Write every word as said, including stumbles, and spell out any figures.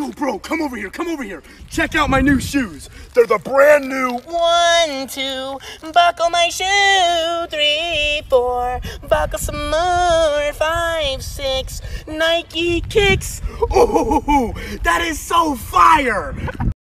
Yo, bro, come over here, come over here. Check out my new shoes. They're the brand new. One, two, buckle my shoe. Three, four, buckle some more. Five, six, Nike kicks. Oh, that is so fire.